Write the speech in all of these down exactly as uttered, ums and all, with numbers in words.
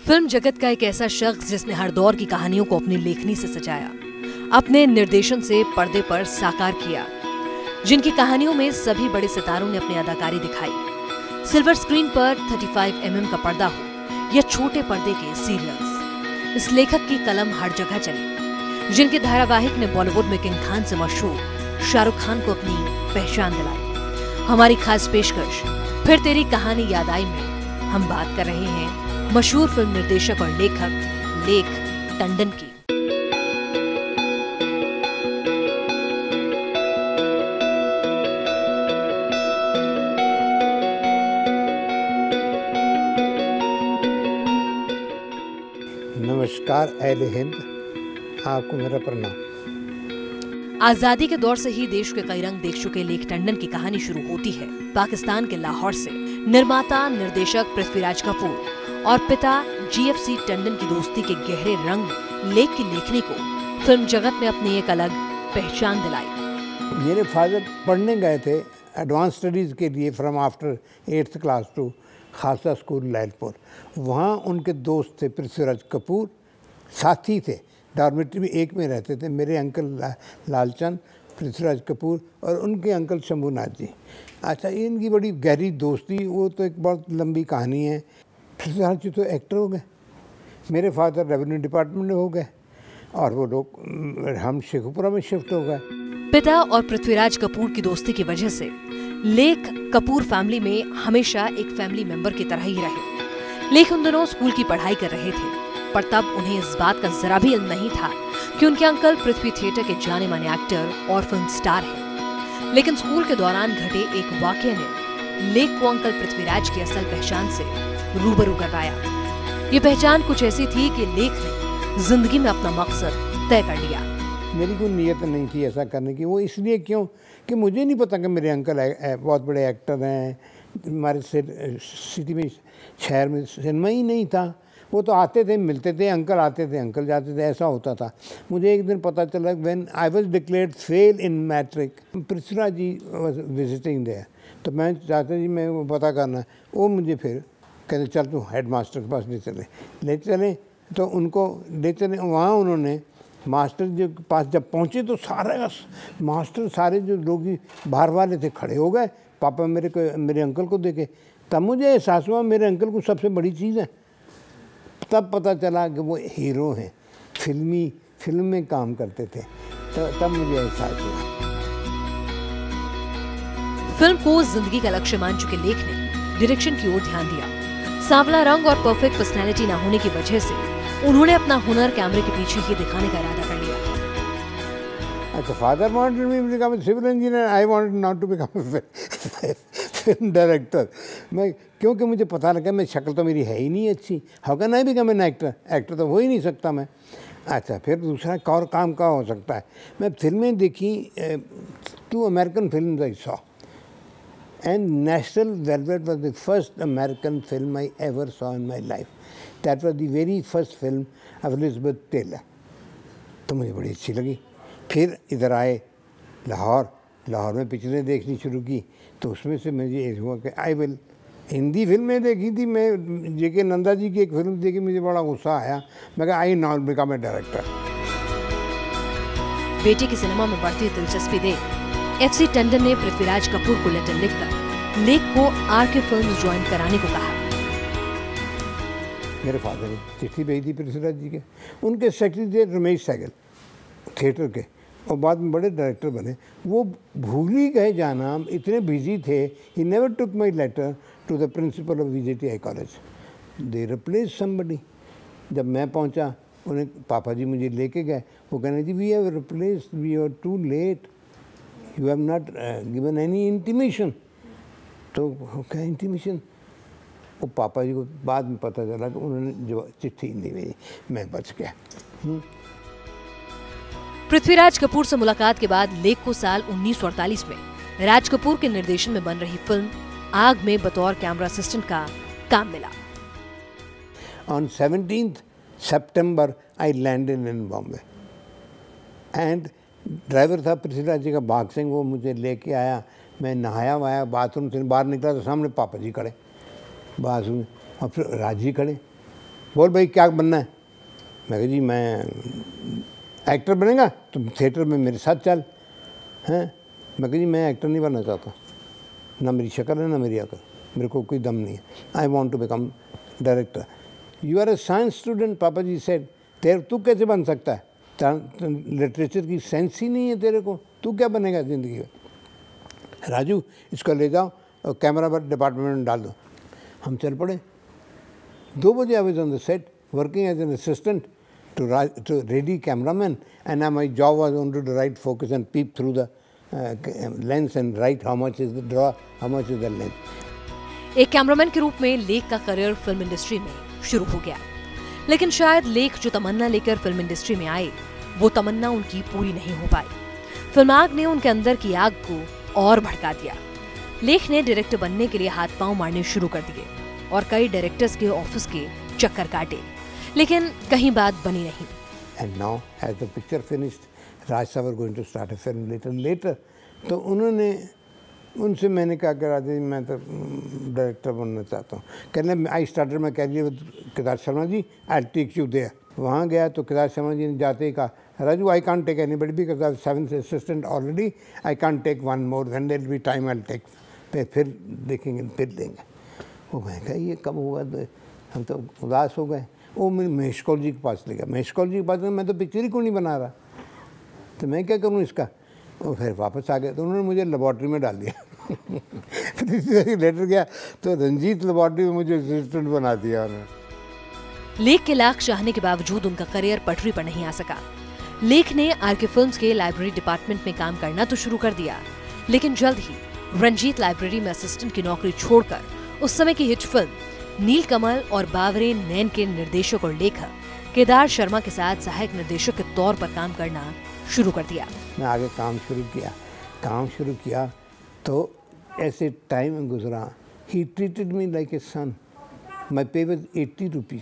Film जगत का एक ऐसा शख्स जिसने हर दौर की कहानियों को अपनी लेखनी से सजाया, अपने निर्देशन से पर्दे पर साकार किया, जिनकी कहानियों में सभी बड़े सितारों ने अपनी अदाकारी दिखाई। सिल्वर स्क्रीन पर पैंतीस एम एम का पर्दा हो या छोटे पर्दे के सीरियल्स, इस लेखक की कलम हर जगह चली, जिनके धारावाहिक ने बॉलीवुड में किंग खान से मशहूर शाहरुख खान को अपनी पहचान दिलाई। हमारी खास पेशकश फिर तेरी कहानी याद आई में हम बात कर रहे हैं मशहूर फिल्म निर्देशक और लेखक लेख टंडन की। नमस्कार अहले हिंद, आपको मेरा प्रणाम। आजादी के दौर से ही देश के कई रंग देख चुके लेख टंडन की कहानी शुरू होती है पाकिस्तान के लाहौर से। निर्माता निर्देशक पृथ्वीराज कपूर और पिता जी एफ सी टंडन की दोस्ती के गहरे रंग में लेख की लेखनी को फिल्म जगत में अपनी एक अलग पहचान दिलाई। मेरे फादर पढ़ने गए थे एडवांस स्टडीज़ के लिए from after eighth class to Khalsa school Lyallpur. वहाँ उनके दोस्त थे पृथ्वीराज कपूर, साथी थे, डॉर्मेटरी में एक में रहते थे। मेरे अंकल ला, लालचंद, पृथ्वीराज कपूर और उनके अंकल शंभूनाथ जी। अच्छा, इनकी बड़ी गहरी दोस्ती, वो तो एक बहुत लंबी कहानी है। पृथ्वीराज जी तो एक्टर हो गए, मेरे फादर रेवेन्यू डिपार्टमेंट में हो गए और वो लोग हम शेखुपुरा में शिफ्ट हो गए। पिता और पृथ्वीराज कपूर की दोस्ती की वजह से लेख कपूर फैमिली में हमेशा एक फैमिली मेंबर की तरह ही रहे। लेख उन दिनों स्कूल की पढ़ाई कर रहे थे, पर तब उन्हें इस बात का जरा भी इल्म नहीं था कि उनके अंकल पृथ्वी थिएटर के जाने माने एक्टर और फिल्म स्टार हैं। लेकिन स्कूल के दौरान घटे एक वाकये ने लेख को अंकल पृथ्वीराज की असल पहचान से रूबरू करवाया। ये पहचान कुछ ऐसी थी कि लेख ने जिंदगी में अपना मकसद तय कर लिया। मेरी कोई नीयत नहीं थी ऐसा करने की। वो इसलिए क्यों कि मुझे नहीं पता कि मेरे अंकल बहुत बड़े एक्टर हैं। हमारे सिटी में, शहर में सिनेमा ही नहीं था। वो तो आते थे, मिलते थे, अंकल आते थे, अंकल जाते थे, ऐसा होता था। मुझे एक दिन पता चला when I was declared fail in matric, Prithviraj ji was visiting there. तो मैं चाहता जी मैं वो पता करना। वो मुझे फिर कहते चल तू हेड मास्टर के पास ले चले ले चले तो उनको ले चले। वहाँ उन्होंने मास्टर जी के पास जब पहुँचे तो सारे मास्टर सारे जो लोग बाहर वाले थे खड़े हो गए। पापा मेरे को मेरे अंकल को देखे, तब मुझे एहसास हुआ मेरे अंकल को सबसे बड़ी चीज़ है। तब पता चला कि वो हीरो हैं, फिल्मी फिल्म में काम करते थे। तो तब मुझे एहसास हुआ। फिल्म को जिंदगी का लक्ष्य मान चुके लेख ने डायरेक्शन की ओर ध्यान दिया। सांवला रंग और परफेक्ट पर्सनैलिटी न होने की वजह से उन्होंने अपना हुनर कैमरे के पीछे ही दिखाने का इरादा कर लिया। अच्छा, father wanted me to become a civil engineer, I wanted not to become a film director. मैं क्योंकि मुझे पता लगा मैं शक्ल तो मेरी है ही नहीं अच्छी, how can I become an actor, actor तो हो ही नहीं सकता मैं। अच्छा, फिर दूसरा और काम का हो सकता है। मैं फिल्में देखी, two American film I saw, and National Velvet was the first American film I ever saw in my life. That was the very first film of Elizabeth Taylor. तो मुझे बड़ी अच्छी लगी। फिर इधर आए लाहौर, लाहौर में पिक्चरें देखनी शुरू की। तो उसमें से मुझे ये हुआ कि आई विल, हिंदी फिल्में देखी थी मैं, जे के नंदा जी की एक फिल्म देखी, मुझे बड़ा गुस्सा आया। मैं कहा I not become a director. बेटे की सिनेमा में बढ़ती दिलचस्पी देख एफ सी टंडन ने पृथ्वीराज कपूर को लेटर लिखकर लेख को आर के फिल्म्स ज्वाइन कराने को कहा। मेरे फादर ने चिट्ठी भेजी थी पृथ्वीराज जी के। उनके सेक्रेटरी थे रमेश सहगल, थिएटर के, और बाद में बड़े डायरेक्टर बने। वो भूल ही गए जाना, इतने बिजी थे। He never took my letter to the principal of V J T I college. They replace somebody. जब मैं पहुंचा, उन्हें पापा जी मुझे लेके गए। वो कहने जी we have replace, we are too late, you have not given any intimation. तो क्या इंटीमेशन? वो पापा जी को बाद में पता चला कि उन्होंने जो चिट्ठी नहीं भेजी। मैं बच गया। पृथ्वीराज कपूर से मुलाकात के बाद लेख को साल उन्नीस सौ अड़तालीस में राज कपूर के निर्देशन में बन रही फिल्म आग में बतौर कैमरा असिस्टेंट का काम मिला। On seventeenth September I landed in Bombay and driver था पृथ्वीराज जी का भाग सिंह। वो मुझे लेके आया। मैं नहाया वाया, बाथरूम से बाहर निकला तो सामने पापा जी खड़े बाथरूम, और फिर राज जी खड़े। बोल भाई क्या बनना है? मैं कहा जी मैं एक्टर बनेगा, तुम थिएटर में मेरे साथ चल। हैं? मैं कहा जी मैं एक्टर नहीं बनना चाहता, ना मेरी शक्ल है ना मेरी अकल, मेरे को कोई दम नहीं है। I want to become director. You are a science student, पापा जी सेड। तेरे तू कैसे बन सकता है? लिटरेचर की सेंस ही नहीं है तेरे को, तू क्या बनेगा ज़िंदगी में? राजू इसको ले जाओ और कैमरा पर डिपार्टमेंट में डाल दो। हम चल पड़े। दो बजे I was on the set working as an assistant to to ready cameraman, and now my job was only to write focus and peep through the uh, lens and write how much is the draw, how much is the lens. एक cameraman के रूप में लेख का career film industry में शुरू हो गया, लेकिन शायद लेख जो तमन्ना लेकर फिल्म इंडस्ट्री में आए वो तमन्ना उनकी पूरी नहीं हो पाई। फिल्म आग ने उनके अंदर की आग को और भड़का दिया। लेख ने डायरेक्टर बनने के लिए हाथ पांव मारने शुरू कर दिए और कई डायरेक्टर्स के ऑफिस के चक्कर काटे, लेकिन कहीं बात बनी नहीं। And now as the picture finished, Raj sir were going to start a film later later. तो उन्होंने उनसे मैंने कहा कि राज जी मैं तो डायरेक्टर बनना चाहता हूँ। कहने I started my career with Kedar Sharma ji, I take you there. वहाँ गया तो केदार शर्मा जी ने जाते ही कहा Raju I can't take anybody because I have seven assistant already, I can't take one more, when there will be time I will take. फिर देखेंगे फिर देंगे। वो मैं कहा ये कब होगा? हम तो उदास हो गए। वो मैं महेश कौल जी के पास ले गया। महेश कौल जी के पास मैं तो पिक्चर ही क्यों नहीं बना रहा, तो मैं क्या करूँ इसका? वो फिर वापस आ गया तो उन्होंने मुझे लेबॉर्ट्री में डाल दिया। फिर लेटर गया तो रंजीत लेबॉर्ट्री में मुझे असिस्टेंट बना दिया उन्होंने। लेख के लाख चाहने के बावजूद उनका करियर पटरी पर नहीं आ सका। लेख ने आर के फिल्म्स के लाइब्रेरी डिपार्टमेंट में काम करना तो शुरू कर दिया, लेकिन जल्द ही रंजीत लाइब्रेरी में असिस्टेंट की नौकरी छोड़कर उस समय की हिट फिल्म नीलकमल और बावरे नैन के निर्देशक और लेखक केदार शर्मा के साथ सहायक निर्देशक के तौर पर काम करना शुरू कर दिया। मैं आगे काम शुरू किया काम शुरू किया तो ऐसे टाइम गुजरा। He treated me like a सन। माई पे वॉज एट्टी रुपीज़,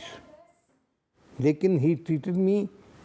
लेकिन ही ट्रीटेड मी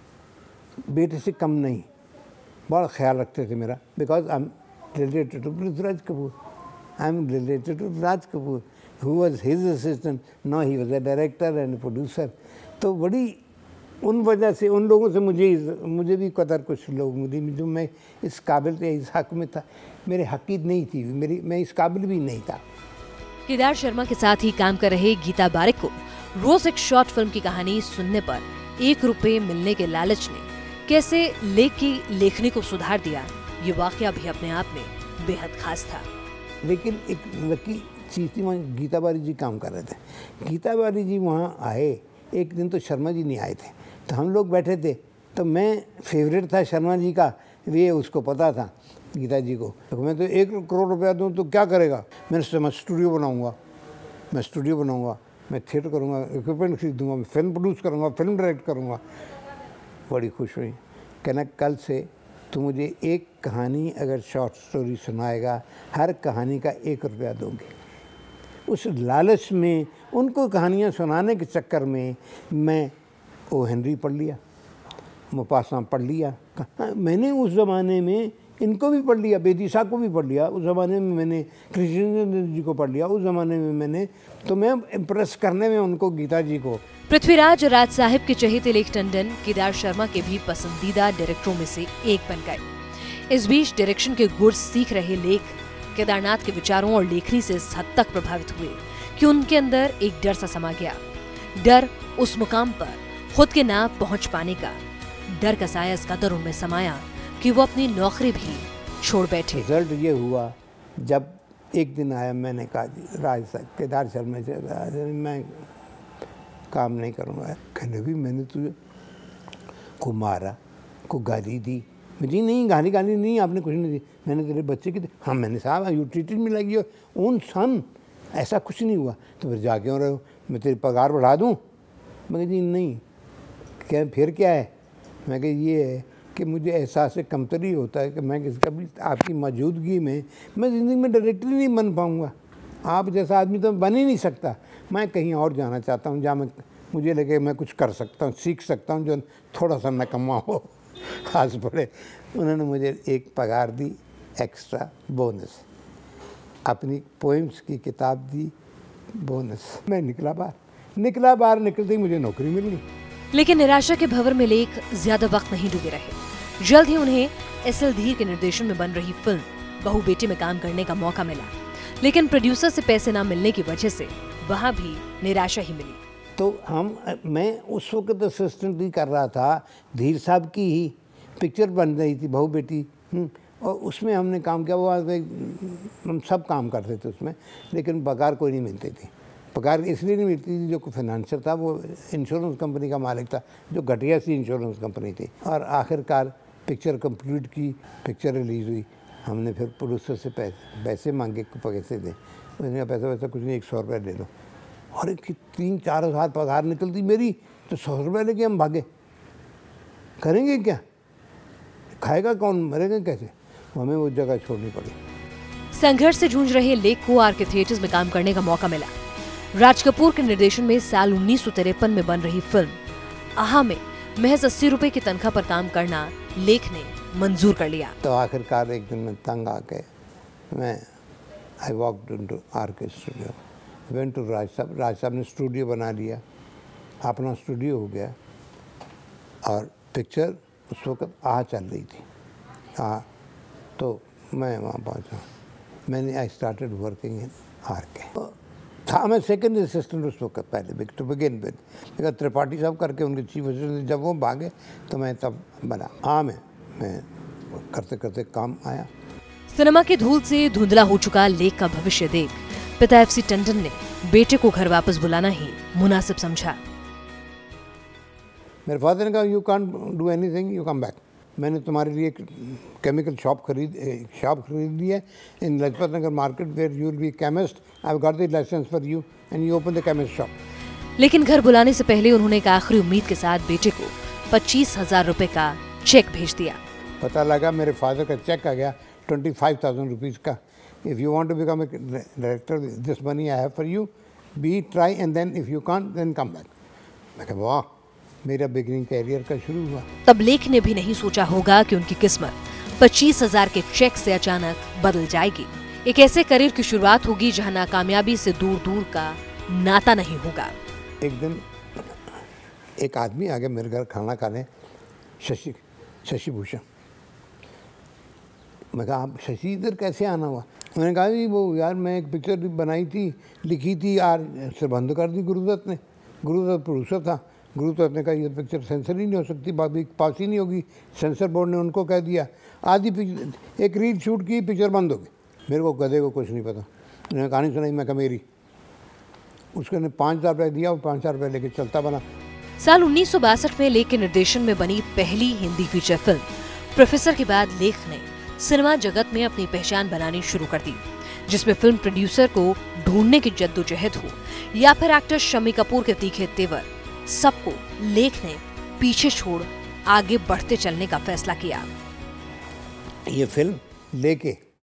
बेटे से कम नहीं, बड़ा ख्याल रखते थे मेरा। Because I am related to Raj Kapoor, I am related to Raj Kapoor who was his assistant, now he was a director and a producer। तो बड़ी उन वजह से उन लोगों से मुझे मुझे भी कदर कुछ लोग मुझे जो मैं इस काबिल थे, इस हक में था, मेरे हकीद नहीं थी मेरी, मैं इस काबिल भी नहीं था। केदार शर्मा के साथ ही काम कर रहे गीता बारिक को रोज एक शॉर्ट फिल्म की कहानी सुनने पर एक रुपए मिलने के लालच ने कैसे लेख की लेखनी को सुधार दिया, ये वाकया भी अपने आप में बेहद खास था। लेकिन एक लकी चीज़ थी, वहाँ गीता बारी जी काम कर रहे थे। गीता बारी जी वहाँ आए एक दिन, तो शर्मा जी नहीं आए थे, तो हम लोग बैठे थे। तो मैं फेवरेट था शर्मा जी का, ये उसको पता था गीता जी को। तो मैं तो एक करोड़ रुपया दूँ तो क्या करेगा? मैंने सोचा मैं स्टूडियो बनाऊँगा, मैं स्टूडियो बनाऊँगा, मैं थिएटर करूँगा, इक्विपमेंट खरीदूँगा, मैं फिल्म प्रोड्यूस करूँगा, फिल्म डायरेक्ट करूँगा। बड़ी खुश हुई। कहना कल से तो मुझे एक कहानी अगर शॉर्ट स्टोरी सुनाएगा, हर कहानी का एक रुपया दूँगी। उस लालच में, उनको कहानियाँ सुनाने के चक्कर में मैं ओ हेनरी पढ़ लिया, मुपासना पढ़ लिया। मैंने उस ज़माने में इनको भी पढ़ लिया, बेदिशा को भी पढ़ लिया, उस ज़माने में मैंने कृष्ण जी को पढ़ लिया, उस ज़माने में मैंने, तो मैं इम्प्रेस करने में उनको गीता जी को। पृथ्वीराज राज साहिब के चहेते लेख टंडन केदार शर्मा के भी पसंदीदा डायरेक्टरों में से एक बन गए। इस बीच डायरेक्शन के गुर सीख रहे लेख केदारनाथ के विचारों और लेखनी से इस हद तक प्रभावित हुए कि उनके अंदर एक डर सा समा गया। डर उस मुकाम पर खुद के ना पहुंच पाने का। डर का साया इस कदर उनमें समाया कि वो अपनी नौकरी भी छोड़ बैठे। रिजल्ट ये हुआ जब एक दिन आया, मैंने कहा जी राज साहब केदार शर्मा से मैं काम नहीं करूँगा। कहने भी मैंने तुझे को मारा, को गाली दी। जी नहीं, गाली गाली नहीं, आपने कुछ नहीं दी, मैंने तेरे बच्चे की। हाँ मैंने साहब you treated me like your own son, ऐसा कुछ नहीं हुआ। तो फिर जा क्यों रहे हो? मैं तेरी पगार बढ़ा दूँ? मैं जी नहीं। क्या फिर क्या है? मैं कहा ये है कि मुझे एहसास कमतरी होता है कि मैं किसी कभी आपकी मौजूदगी में मैं ज़िंदगी में डायरेक्टर नहीं बन पाऊँगा। आप जैसा आदमी तो बन ही नहीं सकता। मैं कहीं और जाना चाहता हूँ जहाँ मैं मुझे लगे मैं कुछ कर सकता हूँ, सीख सकता हूँ जो थोड़ा सा नकम्मा हो। खास पड़े उन्होंने मुझे एक पगार दी एक्स्ट्रा बोनस, अपनी पोइम्स की किताब दी बोनस। मैं निकला बाहर, निकला, बाहर निकलते ही मुझे नौकरी मिल गई। लेकिन निराशा के भंवर में लेख ज्यादा वक्त नहीं डूबे रहे। जल्द ही उन्हें एस एल धीर के निर्देशन में बन रही फिल्म बहू बेटी में काम करने का मौका मिला, लेकिन प्रोड्यूसर से पैसे न मिलने की वजह से वहाँ भी निराशा ही मिली। तो हम मैं उस वक्त असिस्टेंट भी कर रहा था, धीर साहब की ही पिक्चर बन रही थी बहू बेटी, और उसमें हमने काम किया। वो हम सब काम करते थे उसमें, लेकिन पगार कोई नहीं मिलती थी। पगार इसलिए नहीं मिलती थी, जो कोई फाइनेंसर था वो इंश्योरेंस कंपनी का मालिक था, जो घटिया सी इंश्योरेंस कंपनी थी। और आखिरकार पिक्चर कंप्लीट की, पिक्चर रिलीज़ हुई। हमने फिर प्रोड्यूसर से पैसे पैसे मांगे, पैसे दे। उसने पैसा वैसा कुछ नहीं, एक सौ रुपये दे दो। और एक तीन चार हज़ार पगार निकलती मेरी, तो सौ रुपये लेके हम भागे। करेंगे क्या, खाएगा कौन, मरेगा कैसे? हमें वो जगह छोड़नी पड़ी। संघर्ष से जूझ रहे लेख को आर के थिएटर्स में काम करने का मौका मिला। राज कपूर के निर्देशन में साल उन्नीस सौ तिरपन में बन रही फिल्म आहा में महज अस्सी रुपए की तनख्वाह पर काम करना लेख ने मंजूर कर लिया। तो आखिरकार एक दिन मैं तंग आके मैं I walked into R K studio, went to Raj साहब। राज साहब ने स्टूडियो बना लिया, अपना स्टूडियो हो गया, और पिक्चर उस वक्त आहा चल रही थी। हाँ, तो मैं वहाँ पहुँचा। मैंने I started working in R K. था मैं सेकंड असिस्टेंट उस वक्त, पहले टू बिगिन विद। लेकिन त्रिपाठी साहब करके उनके चीफ असिस्टेंट, जब वो भागे तो मैं तब बना। हाँ, मैं मैं करते करते काम आया। सिनेमा की धूल से धुंधला हो चुका लेख का भविष्य देख पिता एफ सी टंडन ने बेटे को घर वापस बुलाना ही मुनासिब समझा। मेरे फादर ने कहा, you can't do anything, you come back. मैंने तुम्हारे लिए एक केमिकल शॉप खरीद शॉप खरीद ली है in Lajpat Nagar market, where you will be chemist. I have got the licence for you and you open the chemist shop. लेकिन घर बुलाने से पहले उन्होंने एक आखिरी उम्मीद के साथ बेटे को पच्चीस हजार रुपए का चेक भेज दिया। पता लगा मेरे फादर का चेक आ गया ट्वेंटी फाइव थाउजेंड रुपीज़ का। If you want to become a director, this money I have for you, be try and then if you can't then come back. मैं कहा वाह, मेरा बिगिनिंग कैरियर का शुरू हुआ। तब लेख ने भी नहीं सोचा होगा कि उनकी किस्मत पच्चीस हजार के चेक से अचानक बदल जाएगी। एक ऐसे करियर की शुरुआत होगी जहां नाकामयाबी से दूर दूर का नाता नहीं होगा। एक दिन एक आदमी आ गया मेरे घर खाना खाने, शशि शशि भूषण। मैं कहा, आप शशि इधर कैसे आना हुआ? उन्होंने कहा, जी वो यार मैं एक पिक्चर बनाई थी, लिखी थी यार, से बंद कर दी गुरुदत्त ने। गुरुदत्त प्रोड्यूसर था। गुरुदत्त ने कहा ये पिक्चर सेंसर ही नहीं हो सकती, बाकी पास ही नहीं होगी। सेंसर बोर्ड ने उनको कह दिया। आधी पिक्चर, एक रील शूट की, पिक्चर बंद हो गई। मेरे को गधे को कुछ नहीं पता। उन्होंने कहानी सुनाई, मैं कहा मेरी। उसको ने पाँच हज़ार रुपये दिया, और पाँच हज़ार रुपये लेके चलता बना। साल उन्नीस सौ बासठ में लेख के निर्देशन में बनी पहली हिंदी फीचर फिल्म प्रोफेसर के बाद लेख ने सिनेमा जगत में अपनी पहचान बनानी शुरू कर दी, जिसमें फिल्म प्रोड्यूसर को ढूंढने की जद्दोजहद हो या फिर एक्टर शम्मी कपूर के तीखे तेवर, सबको लेख ने पीछे छोड़ आगे बढ़ते चलने का फैसला किया। ये फिल्म लेके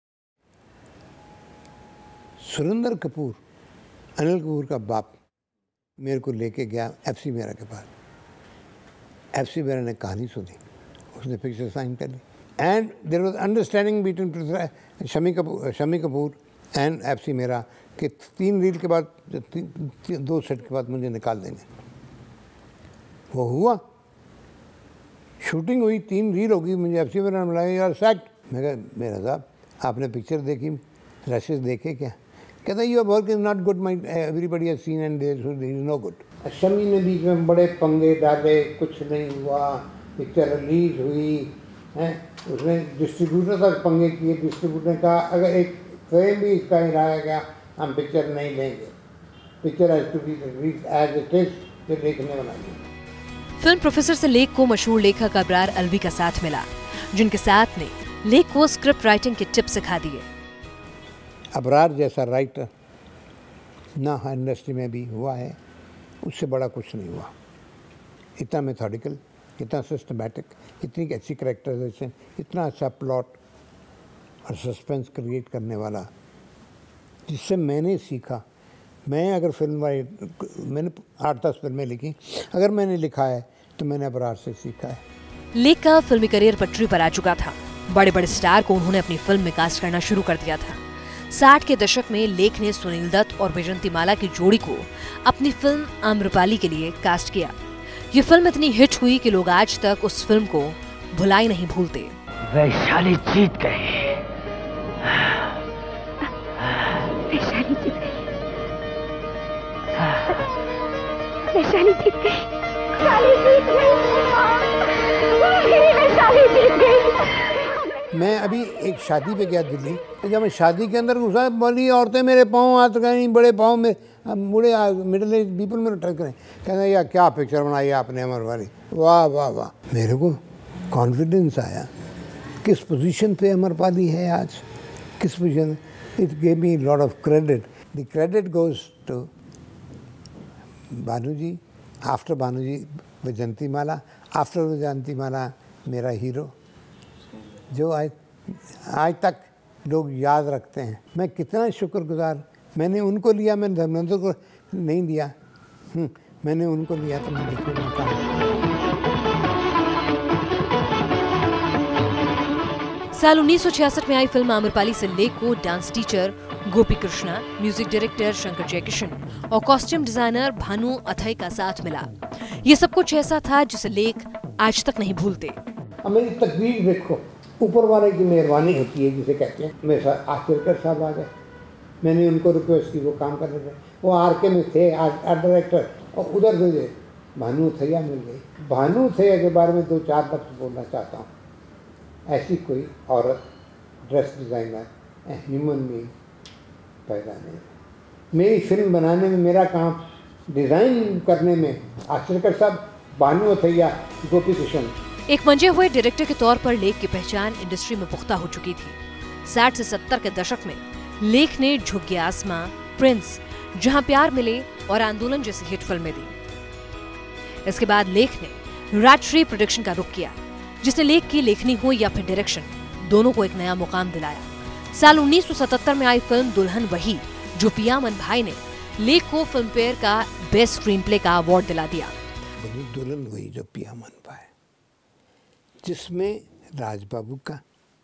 सुरेंद्र कपूर, अनिल कपूर का बाप, मेरे को लेके गया एफ सी मेरा के पास। एफ सी मेरा ने कहानी सुनी, उसने पिक्चर साइन कर ली, and there was understanding between Shammi Kapoor Shammi Kapoor and F C मेरा कि तीन रील के बाद, दो सेट के बाद मुझे निकाल देंगे। वो हुआ, शूटिंग हुई, तीन रील होगी, मुझे एफ सी मेरा ने बुलाया, यार सेट। मैं कहा, मेरा साहब आपने पिक्चर देखी, रशेस देखे क्या? कहता है your work is not good, my everybody has seen and there is no good. Shammi ने बीच में बड़े पंगे डाले, कुछ नहीं हुआ, पिक्चर रिलीज हुई है। उसने डिस्ट्रीब्यूटर तक पंगे किए। डिस्ट्रीब्यूटर ने कहा अगर एक फ्रेम भी इसका हिलाया गया हम पिक्चर नहीं लेंगे, picture has to be release as it is, जो लेख ने बनाई। फिल्म प्रोफेसर से लेख को मशहूर लेखक अबरार अलवी का साथ मिला, जिनके साथ ने लेख को स्क्रिप्ट राइटिंग के टिप्स सिखा दिए। अबरार जैसा राइटर ना इंडस्ट्री में भी हुआ है, उससे बड़ा कुछ नहीं हुआ। इतना मेथोडिकल, इतना सिस्टमैटिक, इतनी अच्छी कैरेक्टराइजेशन, इतना अच्छा प्लॉट और सस्पेंस क्रिएट करने वाला, जिससे मैंने सीखा। मैं अगर फिल्म वाली, मैंने आठ दस फिल्में लिखी, अगर मैंने लिखा है तो मैंने अबरार से सीखा है। लेख का फिल्मी करियर पटरी पर आ चुका था। बड़े बड़े स्टार को उन्होंने अपनी फिल्म में कास्ट करना शुरू कर दिया था। साठ के दशक में लेख ने सुनील दत्त और वैजंतीमाला की जोड़ी को अपनी फिल्म आम्रपाली के लिए कास्ट किया। ये फिल्म इतनी हिट हुई कि लोग आज तक उस फिल्म को भुलाई नहीं भूलते। वैशाली जीत गए। वैशाली जीत गई। वैशाली जीत गई। वैशाली जीत गई। वैशाली जीत गई। मैं अभी एक शादी पे गया दिल्ली, जब मैं शादी के अंदर घुसा, बोली औरतें मेरे पाँव हाथ गई, बड़े पाँव में बूढ़े मिडिल एज पीपल में टच करें, कहना यार क्या पिक्चर बनाई आपने अमर वाली, वाह वाह वाह। मेरे को कॉन्फिडेंस आया किस पोजीशन पे अमरपाली है आज, किस position. It gave me lot of credit. The credit goes to Bhanu ji, after Bhanu ji Vyjayanthimala, after Vyjayanthimala मेरा हीरो, जो आज आज तक लोग याद रखते हैं। मैं कितना शुक्रगुजार। मैंने उनको लिया, मैंने धर्मेंद्र को नहीं लिया, मैंने उनको लिया तो मैं लिखूँ था। साल उन्नीस सौ छियासठ में आई फिल्म आम्रपाली से लेख को dance teacher Gopi Krishna, music director Shankar Jaikishan और कॉस्ट्यूम डिजाइनर भानु अथई का साथ मिला। ये सब कुछ ऐसा था जिसे लेख आज तक नहीं भूलते। अब मेरी तकदीर देखो, ऊपर वाले की मेहरबानी होती है जिसे कहते हैं। मेरे साथ आचरकर साहब आ गए, मैंने उनको रिक्वेस्ट की वो काम करने थे, वो आर के में थे आर्ट डायरेक्टर, और उधर से भानु अथैया मिल गई। भानु अथैया के बारे में दो चार लफ्ज़ बोलना चाहता हूँ। ऐसी कोई औरत ड्रेस डिज़ाइनर ह्यूमन बीइंग पैदा नहीं। मेरी फिल्म बनाने में, मेरा काम डिज़ाइन करने में आचरकर साहब, भानु अथैया, गोपी कृष्ण। एक मंजे हुए डायरेक्टर के तौर पर लेख की पहचान इंडस्ट्री में पुख्ता हो चुकी थी। साठ से सत्तर के दशक में लेख ने झुक गया आसमां, प्रिंस, जहां प्यार मिले और आंदोलन जैसी हिट फिल्में दी। इसके बाद लेख ने राजश्री प्रोडक्शन का रुख किया, जिसने लेख की लेखनी हो या फिर डायरेक्शन, दोनों को एक नया मुकाम दिलाया। साल उन्नीस सौ सतहत्तर में आई फिल्म दुल्हन वही, जो पियामन भाई ने लेख को फिल्म फेयर का बेस्ट स्क्रीन प्ले का अवार्ड दिला दिया। दुल्हन वही जो पियामन भाई, जिसमें राज बाबू का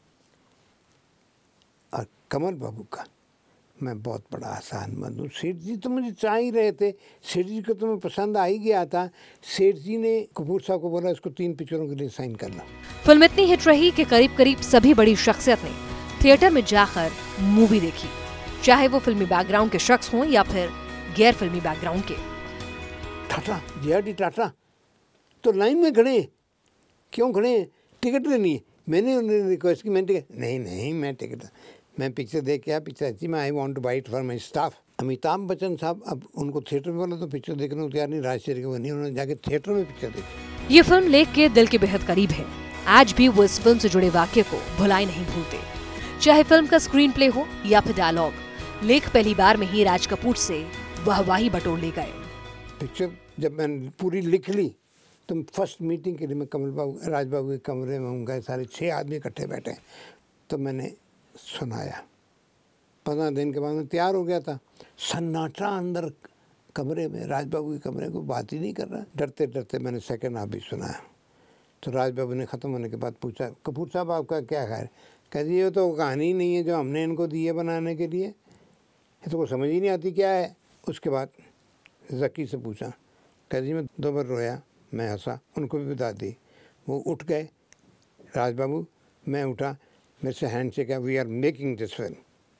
और कमल बाबू का मैं बहुत बड़ा आसानमंद हूँ। सेठ जी तो मुझे चाह ही रहे थे, सेठ जी को तो मैं पसंद आ ही गया था। सेठ जी ने कपूर साहब को बोला इसको तीन पिक्चरों के लिए साइन करना। फिल्म इतनी हिट रही कि करीब करीब सभी बड़ी शख्सियत ने थिएटर में जाकर मूवी देखी, चाहे वो फिल्मी बैकग्राउंड के शख्स हों या फिर गैर फिल्मी बैकग्राउंड के। Tata, J R D Tata तो लाइन में खड़े हैं, क्यों खड़े हैं? टिकट लेनी है। मैंने उन्हें रिक्वेस्ट की, मैंने टिकट नहीं नहीं मैं टिकट मैं पिक्चर देख के आया, पिक्चर अच्छी, मैं I want to buy it for my staff. Amitabh Bachchan साहब अब उनको थिएटर में बोला तो पिक्चर देखने को तैयार नहीं, राजशेखर को नहीं, उन्होंने जाके थिएटर में पिक्चर देखी। ये फिल्म लेख के दिल के बेहद करीब है। आज भी वो इस फिल्म से जुड़े वाक्य को भुलाई नहीं भूलते, चाहे फिल्म का स्क्रीन प्ले हो या फिर डायलॉग। लेख पहली बार में ही राज कपूर से वाहवाही बटोर ले गए। पिक्चर जब मैंने पूरी लिख ली तो फर्स्ट मीटिंग के लिए मैं कमल बाबू, राज बाबू के कमरे में हूँ गए, सारे छः आदमी इकट्ठे बैठे, तो मैंने सुनाया। पंद्रह दिन के बाद मैं तैयार हो गया था, सन्नाटा अंदर कमरे में, राज बाबू के कमरे को बात ही नहीं कर रहा। डरते डरते मैंने सेकंड हाफ भी सुनाया। तो राज बाबू ने ख़त्म होने के बाद पूछा, कपूर साहब आपका क्या ख्याल? कह दी ये तो कहानी नहीं है जो हमने इनको दी है बनाने के लिए, ये तो को समझ ही नहीं आती क्या है। उसके बाद जकी से पूछा, कह दी मैं दो बार रोया, मैं हंसा, उनको भी बता दी। वो उठ गए, राज बाबू, मैं उठा, मेरे से hand shake, we are making this film,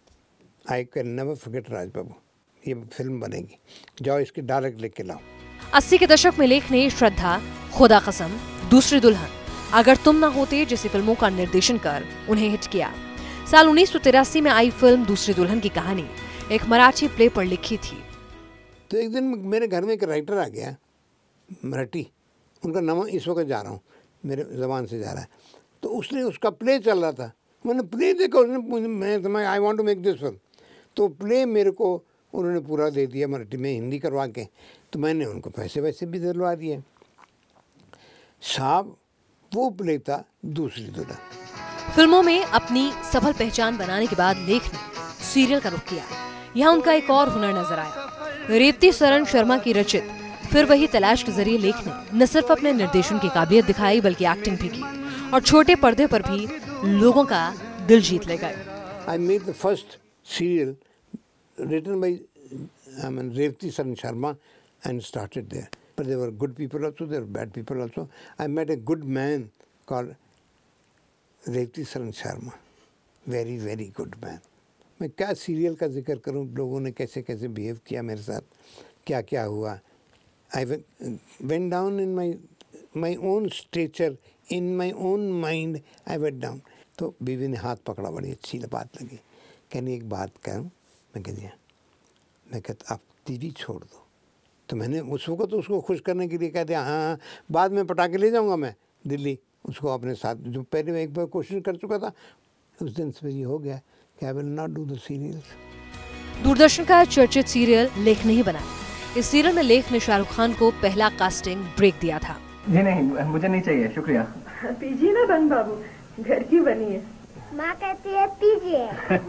I can never forget Raj babu, ये फिल्म बनेगी, जाओ इसके डायरेक्ट लिख के लाओ। अस्सी के दशक में लेख ने श्रद्धा, खुदा कसम, दूसरी दुल्हन, अगर तुम ना होते जैसी फिल्मों का निर्देशन कर उन्हें हिट किया। साल उन्नीस सौ तिरासी में आई फिल्म दूसरी दुल्हन की कहानी एक मराठी प्ले पर लिखी थी। तो एक दिन मेरे घर में एक राइटर आ गया, मराठी, उनका नाम इस वक्त जा रहा हूँ, मेरे ज़बान से जा रहा है, तो उसने, उसका प्ले चल रहा था, मैंने प्ले देखा, उसने, मैं समझ I want to make this film, तो प्ले मेरे को उन्होंने पूरा दे दिया मराठी में, हिंदी करवा के, तो मैंने उनको पैसे वैसे भी दिलवा दिए। साहब वो प्ले था दूसरी दुल्हन। फिल्मों में अपनी सफल पहचान बनाने के बाद लेख ने सीरियल का रुख किया। यहाँ उनका एक और हुनर नजर आया। रेवती सरन शर्मा की रचित फिर वही तलाश के जरिए लेख ने न सिर्फ अपने निर्देशन की काबिलियत दिखाई बल्कि एक्टिंग भी की और छोटे पर्दे पर भी लोगों का दिल जीत ले गए। I made the first serial written by I mean Revati Saran Sharma and started there. But there were good people also, there were bad people also. I met a good man called Revati Saran Sharma. Very very good man. मैं क्या serial का जिक्र करूं, लोगों ने कैसे कैसे behave किया मेरे साथ, क्या क्या हुआ. I went down in my my own stature, in my own mind I went down. तो बीवी ने हाथ पकड़ा, बड़ी अच्छी बात लगी. कहनी एक बात करूं, मैं कह दिया, मैं कहता आप टीवी छोड़ दो. तो मैंने उस वक्त तो उसको खुश करने के लिए कह दिया हाँ हाँ बाद में पटाखे ले जाऊंगा मैं दिल्ली उसको अपने साथ, जो पहले मैं एक बार कोशिश कर चुका था. उस दिन से ये हो गया कि I will not do the serials. Doordarshan का चर्चित सीरियल लेख नहीं बना. इस सीरियल में लेख ने शाहरुख खान को पहला कास्टिंग ब्रेक दिया था. जी नहीं, मुझे नहीं चाहिए, शुक्रिया. पीजिए ना बन बाबू, घर की बनी है. माँ कहती है पीजिए.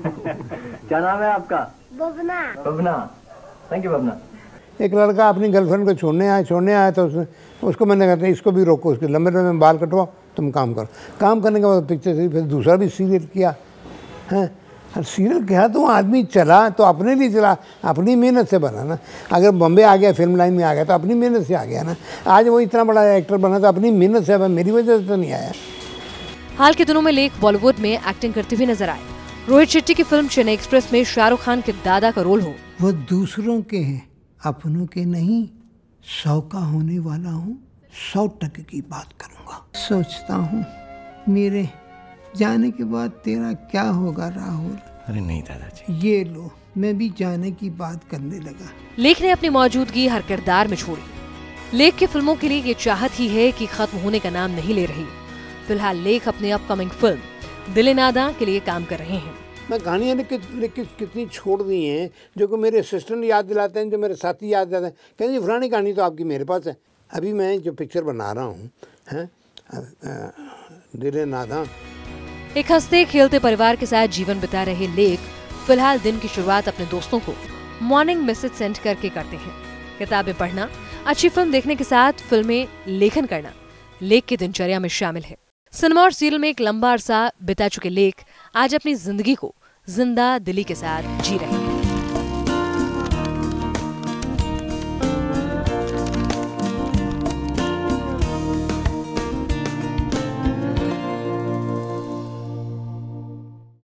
क्या नाम है आपका? बबना. बबना. Thank you Babna. एक लड़का अपनी गर्लफ्रेंड को छोड़ने आया छोड़ने आया तो उसने उसको मैंने कहते इसको भी रोको, उसके लंबे लंबे बाल कटवाओ, तुम काम करो. काम करने के बाद पिक्चर से फिर दूसरा भी सीरियल किया है. और सीरियल किया तो आदमी चला तो अपने लिए चला, अपनी मेहनत से बना ना. अगर बॉम्बे आ गया, फिल्म लाइन में आ गया तो अपनी मेहनत से आ गया ना. आज वो इतना बड़ा एक्टर बना तो अपनी मेहनत से, मेरी वजह से तो नहीं आया. हाल के दिनों में लेख बॉलीवुड में एक्टिंग करते हुए नजर आए. रोहित शेट्टी की फिल्म चेन्नई एक्सप्रेस में शाहरुख खान के दादा का रोल हो. वो दूसरों के हैं, अपनों के नहीं. सौ का होने वाला हूँ, सौ टके की बात करूँगा. सोचता हूँ मेरे जाने के बाद तेरा क्या होगा राहुल. अरे नहीं दादाजी. ये लो, मैं भी जाने की बात करने लगा. लेख ने अपनी मौजूदगी हर किरदार में छोड़ी. लेख की फिल्मों के लिए ये चाहत ही है कि खत्म होने का नाम नहीं ले रही. फिलहाल लेख अपनी अपकमिंग फिल्म दिल नादा के लिए काम कर रहे हैं. मैं कहानियाँ लिख के लिख के कितनी छोड़ दी हैं जो कि मेरे असिस्टेंट याद दिलाते हैं, जो मेरे साथी याद दिलाते हैं. कहते हैं फलानी कहानी तो आपकी मेरे पास है. अभी मैं जो पिक्चर बना रहा हूँ हैं दिल नादा. एक हंसते खेलते परिवार के साथ जीवन बिता रहे लेख फिलहाल दिन की शुरुआत अपने दोस्तों को मॉर्निंग मैसेज सेंड करके करते हैं. किताबें पढ़ना, अच्छी फिल्म देखने के साथ फिल्में लेखन करना लेख की दिनचर्या में शामिल है. सिनेमा और सीरियल में एक लंबा अरसा बिता चुके लेख आज अपनी जिंदगी को जिंदा दिली के साथ जी रहे हैं.